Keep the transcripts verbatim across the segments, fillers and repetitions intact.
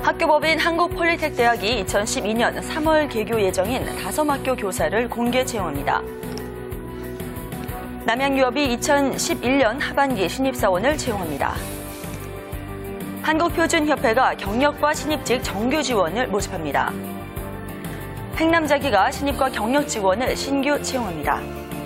학교법인 한국폴리텍대학이 이천십이 년 삼월 개교 예정인 다섯 학교 교사를 공개 채용합니다. 남양유업이 이천십일 년 하반기 신입사원을 채용합니다. 한국표준협회가 경력과 신입직 정규 지원을 모집합니다. 행남자기가 신입과 경력 직원을 신규 채용합니다.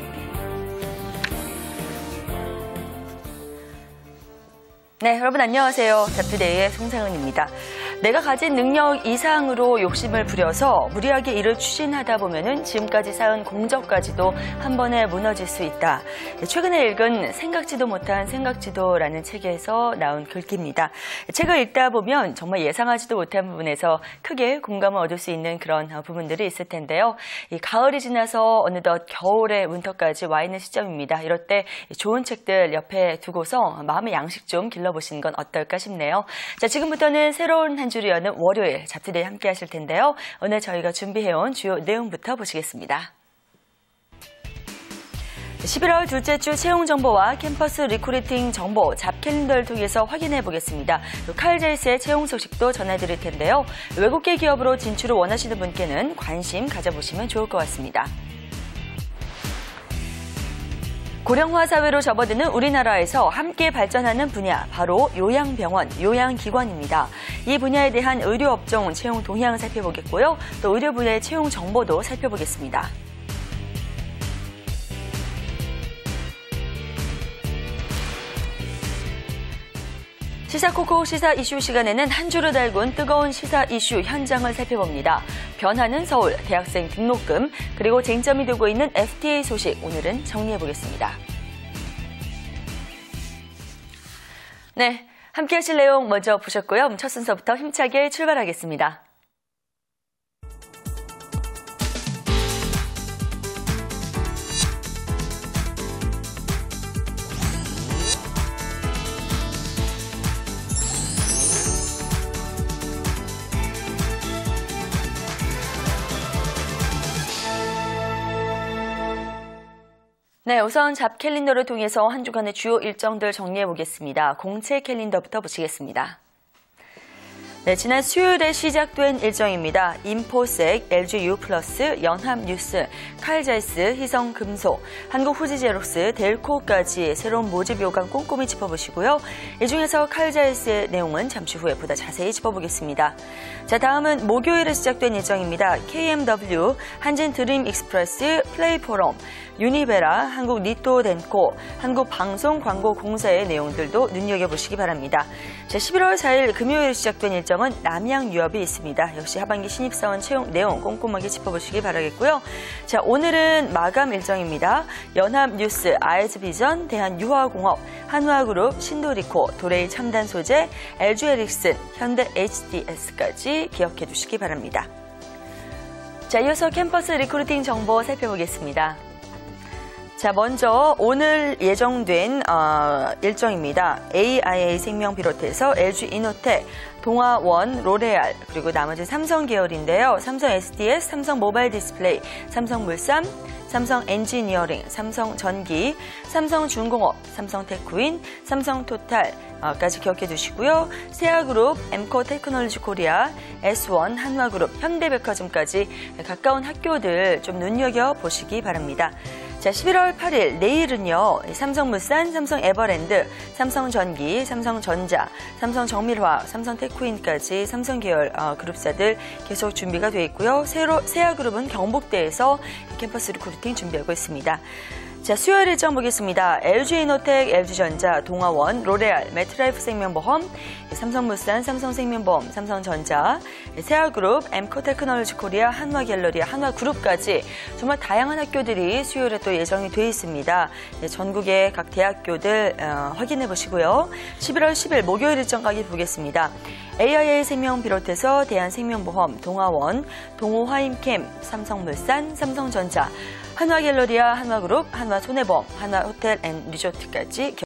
네, 여러분 안녕하세요. 잡투데이의 송상은입니다. 내가 가진 능력 이상으로 욕심을 부려서 무리하게 일을 추진하다 보면은 지금까지 쌓은 공적까지도 한 번에 무너질 수 있다. 최근에 읽은 생각지도 못한 생각지도라는 책에서 나온 글귀입니다. 책을 읽다 보면 정말 예상하지도 못한 부분에서 크게 공감을 얻을 수 있는 그런 부분들이 있을 텐데요. 이 가을이 지나서 어느덧 겨울의 문턱까지 와 있는 시점입니다. 이럴 때 좋은 책들 옆에 두고서 마음의 양식 좀 길러보시는 건 어떨까 싶네요. 자, 지금부터는 새로운 한 주를 여는 월요일 잡투데이 함께 하실 텐데요. 오늘 저희가 준비해온 주요 내용부터 보시겠습니다. 십일월 둘째 주 채용 정보와 캠퍼스 리크루팅 정보 잡캘린더를 통해서 확인해 보겠습니다. 칼제이스의 채용 소식도 전해드릴 텐데요. 외국계 기업으로 진출을 원하시는 분께는 관심 가져보시면 좋을 것 같습니다. 고령화 사회로 접어드는 우리나라에서 함께 발전하는 분야, 바로 요양병원, 요양기관입니다. 이 분야에 대한 의료업종 채용 동향을 살펴보겠고요. 또 의료 분야의 채용 정보도 살펴보겠습니다. 시사코코 시사 이슈 시간에는 한 주를 달군 뜨거운 시사 이슈 현장을 살펴봅니다. 변하는 서울, 대학생 등록금, 그리고 쟁점이 되고 있는 에프티에이 소식 오늘은 정리해보겠습니다. 네, 함께 하실 내용 먼저 보셨고요. 첫 순서부터 힘차게 출발하겠습니다. 네, 우선 잡캘린더를 통해서 한 주간의 주요 일정들 정리해 보겠습니다. 공채 캘린더부터 보시겠습니다. 네, 지난 수요일에 시작된 일정입니다. 인포색, 엘지유 플러스, 연합뉴스, 칼제이스, 희성금속, 한국후지제록스, 델코까지 새로운 모집 요강 꼼꼼히 짚어보시고요. 이 중에서 칼제이스의 내용은 잠시 후에 보다 자세히 짚어보겠습니다. 자, 다음은 목요일에 시작된 일정입니다. 케이엠더블유, 한진드림익스프레스, 플레이포럼, 유니베라, 한국리또덴코, 한국방송광고공사의 내용들도 눈여겨보시기 바랍니다. 자, 십일월 사일 금요일 시작된 일정은 남양유업이 있습니다. 역시 하반기 신입사원 채용 내용 꼼꼼하게 짚어보시기 바라겠고요. 자, 오늘은 마감 일정입니다. 연합뉴스, 아이즈비전, 대한유화공업, 한화그룹, 신도리코, 도레이 첨단소재, 엘지에릭슨, 현대 에이치디에스까지 기억해 두시기 바랍니다. 자, 이어서 캠퍼스 리크루팅 정보 살펴보겠습니다. 자, 먼저 오늘 예정된 어, 일정입니다. 에이아이에이생명 비롯해서 엘지이노텍, 동아원, 로레알, 그리고 나머지 삼성 계열인데요. 삼성 에스디에스, 삼성 모바일 디스플레이, 삼성물산, 삼성 엔지니어링, 삼성전기, 삼성중공업, 삼성테크윈, 삼성토탈까지 기억해 두시고요. 세아그룹, 엠코테크놀로지 코리아, 에스원, 한화그룹, 현대백화점까지 가까운 학교들 좀 눈여겨보시기 바랍니다. 자, 십일월 팔일 내일은요. 삼성물산, 삼성에버랜드, 삼성전기, 삼성전자, 삼성정밀화학, 삼성테크윈까지 삼성 계열 어, 그룹사들 계속 준비가 되어 있고요. 새로 세아그룹은 경북대에서 캠퍼스 리크루팅 준비하고 있습니다. 자, 수요일 일정 보겠습니다. 엘지이노텍, 엘지전자, 동아원, 로레알, 매트라이프 생명보험, 삼성물산, 삼성생명보험, 삼성전자, 세아그룹, 엠코테크놀로지 코리아, 한화갤러리, 한화그룹까지 정말 다양한 학교들이 수요일에 또 예정이 되어 있습니다. 전국의 각 대학교들 어, 확인해 보시고요. 십일월 십일 목요일 일정까지 보겠습니다. 에이아이에이생명 비롯해서 대한생명보험, 동아원, 동호화임캠, 삼성물산, 삼성전자, 한화갤러리아, 한화그룹, 한화손해보험, 한화호텔앤리조트까지